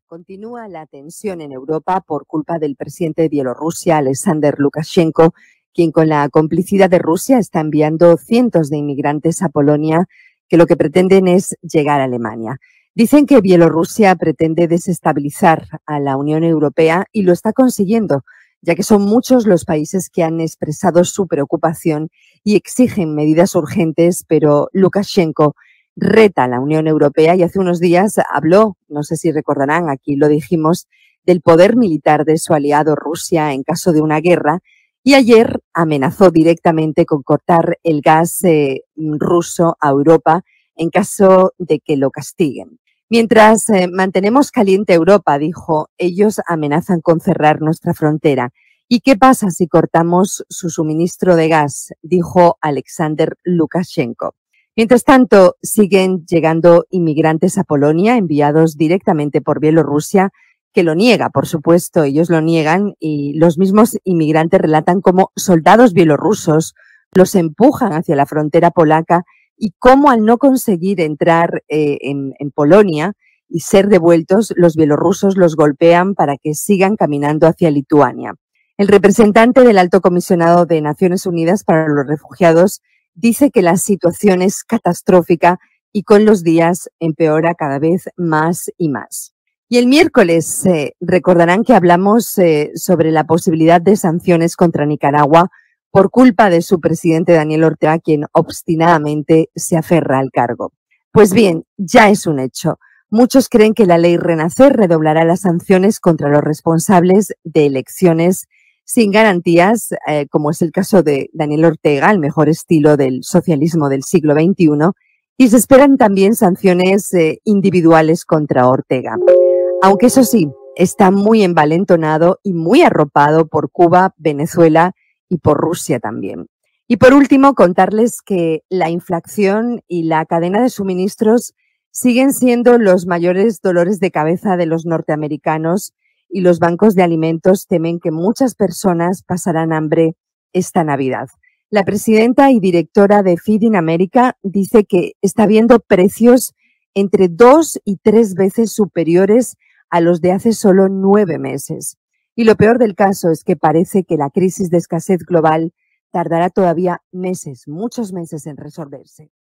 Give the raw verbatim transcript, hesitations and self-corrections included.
Continúa la tensión en Europa por culpa del presidente de Bielorrusia, Alexander Lukashenko, quien con la complicidad de Rusia está enviando cientos de inmigrantes a Polonia que lo que pretenden es llegar a Alemania. Dicen que Bielorrusia pretende desestabilizar a la Unión Europea y lo está consiguiendo, ya que son muchos los países que han expresado su preocupación y exigen medidas urgentes, pero Lukashenko reta a la Unión Europea y hace unos días habló, no sé si recordarán, aquí lo dijimos, del poder militar de su aliado Rusia en caso de una guerra, y ayer amenazó directamente con cortar el gas eh, ruso a Europa en caso de que lo castiguen. Mientras eh, mantenemos caliente Europa, dijo, ellos amenazan con cerrar nuestra frontera. ¿Y qué pasa si cortamos su suministro de gas?, dijo Alexander Lukashenko. Mientras tanto, siguen llegando inmigrantes a Polonia enviados directamente por Bielorrusia, que lo niega, por supuesto, ellos lo niegan, y los mismos inmigrantes relatan cómo soldados bielorrusos los empujan hacia la frontera polaca y cómo al no conseguir entrar eh, en, en Polonia y ser devueltos, los bielorrusos los golpean para que sigan caminando hacia Lituania. El representante del Alto Comisionado de Naciones Unidas para los Refugiados dice que la situación es catastrófica y con los días empeora cada vez más y más. Y el miércoles eh, recordarán que hablamos eh, sobre la posibilidad de sanciones contra Nicaragua por culpa de su presidente Daniel Ortega, quien obstinadamente se aferra al cargo. Pues bien, ya es un hecho. Muchos creen que la ley Renacer redoblará las sanciones contra los responsables de elecciones sin garantías, eh, como es el caso de Daniel Ortega, el mejor estilo del socialismo del siglo veintiuno, y se esperan también sanciones eh, individuales contra Ortega. Aunque eso sí, está muy envalentonado y muy arropado por Cuba, Venezuela y por Rusia también. Y por último, contarles que la inflación y la cadena de suministros siguen siendo los mayores dolores de cabeza de los norteamericanos, y los bancos de alimentos temen que muchas personas pasarán hambre esta Navidad. La presidenta y directora de Feeding America dice que está viendo precios entre dos y tres veces superiores a los de hace solo nueve meses. Y lo peor del caso es que parece que la crisis de escasez global tardará todavía meses, muchos meses en resolverse.